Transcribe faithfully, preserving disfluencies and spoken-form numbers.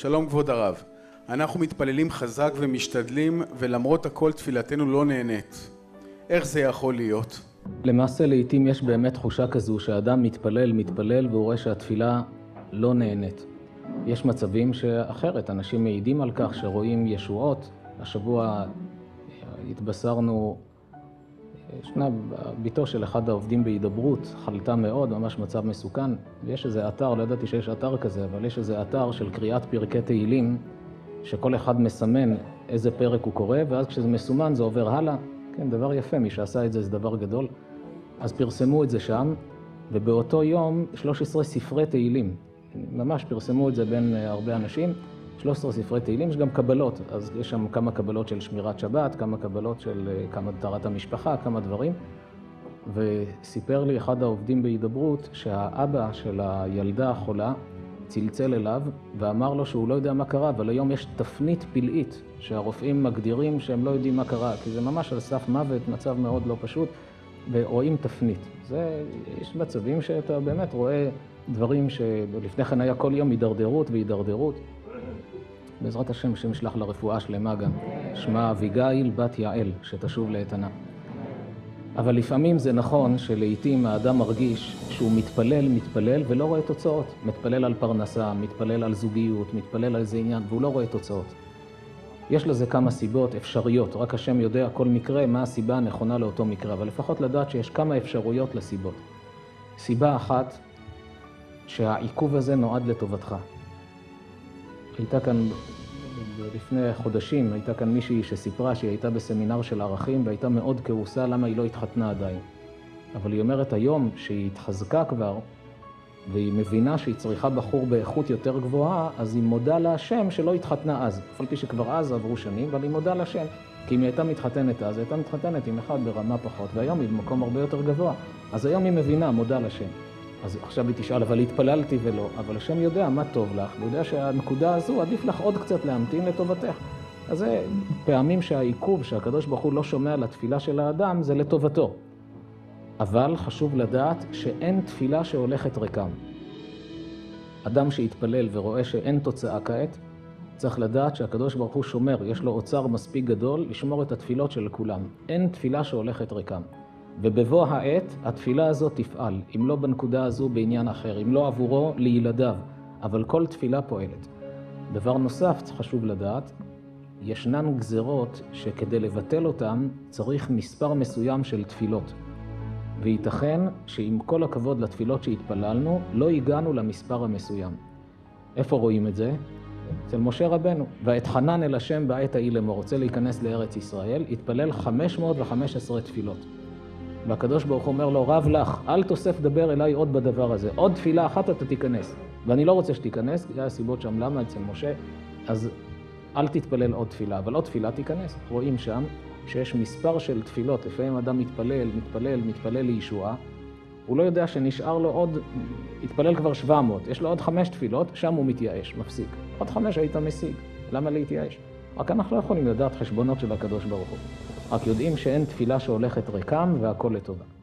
שלום כבוד הרב, אנחנו מתפללים חזק ומשתדלים ולמרות הכל תפילתנו לא נהנית. איך זה יכול להיות? למעשה לעתים יש באמת תחושה כזו שהאדם מתפלל, מתפלל והוא רואה שהתפילה לא נהנית. יש מצבים שאחרת, אנשים מעידים על כך שרואים ישועות. השבוע התבשרנו, ישנה ביתו של אחד העובדים בהידברות, חלתה מאוד, ממש מצב מסוכן. ויש איזה אתר, לא ידעתי שיש אתר כזה, אבל יש איזה אתר של קריאת פרקי תהילים, שכל אחד מסמן איזה פרק הוא קורא, ואז כשזה מסומן זה עובר הלאה. כן, דבר יפה, מי שעשה את זה זה דבר גדול. אז פרסמו את זה שם, ובאותו יום שלושה עשר ספרי תהילים. ממש פרסמו את זה בין הרבה אנשים. שלושה עשר ספרי תהילים, יש גם קבלות, אז יש שם כמה קבלות של שמירת שבת, כמה קבלות של כמה טהרת המשפחה, כמה דברים. וסיפר לי אחד העובדים בהידברות שהאבא של הילדה החולה צלצל אליו ואמר לו שהוא לא יודע מה קרה, אבל היום יש תפנית פלאית שהרופאים מגדירים שהם לא יודעים מה קרה, כי זה ממש על סף מוות, מצב מאוד לא פשוט, ורואים תפנית. זה, יש מצבים שאתה באמת רואה דברים שלפני כן היה כל יום הידרדרות והידרדרות. בעזרת השם, שמשלח לרפואה שלמה גם. שמה אביגיל בת יעל, שתשוב לאיתנה. אבל לפעמים זה נכון שלעיתים האדם מרגיש שהוא מתפלל, מתפלל ולא רואה תוצאות. מתפלל על פרנסה, מתפלל על זוגיות, מתפלל על איזה עניין, והוא לא רואה תוצאות. יש לזה כמה סיבות אפשריות, רק השם יודע כל מקרה מה הסיבה הנכונה לאותו מקרה, אבל לפחות לדעת שיש כמה אפשרויות לסיבות. סיבה אחת, שהעיכוב הזה נועד לטובתך. הייתה כאן, לפני חודשים, הייתה כאן מישהי שסיפרה שהיא הייתה בסמינר של ערכים והייתה מאוד כעוסה למה היא לא התחתנה עדיין. אבל היא אומרת היום שהיא התחזקה כבר והיא מבינה שהיא צריכה בחור באיכות יותר גבוהה, אז היא מודה להשם שלא התחתנה אז. אף על פי שכבר אז עברו שנים, אבל היא מודה להשם. כי אם היא הייתה מתחתנת אז, היא הייתה מתחתנת עם אחד ברמה פחות, והיום היא במקום הרבה יותר גבוה. אז היום היא מבינה, מודה להשם. אז עכשיו היא תשאל, אבל התפללתי ולא, אבל השם יודע מה טוב לך, הוא יודע שהנקודה הזו עדיף לך עוד קצת להמתין לטובתך. אז זה פעמים שהעיכוב, שהקדוש ברוך הוא לא שומע לתפילה של האדם, זה לטובתו. אבל חשוב לדעת שאין תפילה שהולכת ריקם. אדם שהתפלל ורואה שאין תוצאה כעת, צריך לדעת שהקדוש ברוך הוא שומר, יש לו אוצר מספיק גדול לשמור את התפילות של כולם. אין תפילה שהולכת ריקם. ובבוא העת, התפילה הזאת תפעל, אם לא בנקודה הזו בעניין אחר, אם לא עבורו לילדיו, אבל כל תפילה פועלת. דבר נוסף, חשוב לדעת, ישנן גזרות שכדי לבטל אותן צריך מספר מסוים של תפילות. וייתכן שעם כל הכבוד לתפילות שהתפללנו, לא הגענו למספר המסוים. איפה רואים את זה? אצל משה רבנו. ואתחנן אל השם בעת ההיא לאמור, רוצה להיכנס לארץ ישראל, התפלל חמש מאות וחמש עשרה תפילות. והקדוש ברוך הוא אומר לו, רב לך, אל תוסף דבר אליי עוד בדבר הזה. עוד תפילה אחת אתה תיכנס. ואני לא רוצה שתיכנס, כי זה הסיבות שם למה אצל משה, אז אל תתפלל עוד תפילה, אבל עוד תפילה תיכנס. רואים שם שיש מספר של תפילות, לפעמים אדם מתפלל, מתפלל, מתפלל לישועה, הוא לא יודע שנשאר לו עוד, התפלל כבר שבע מאות, יש לו עוד חמש תפילות, שם הוא מתייאש, מפסיק. עוד חמש היית משיג, למה להתייאש? רק אנחנו לא יכולים לדעת חשבונות של הקדוש ברוך הוא. רק יודעים שאין תפילה שהולכת ריקם והכל לטובה.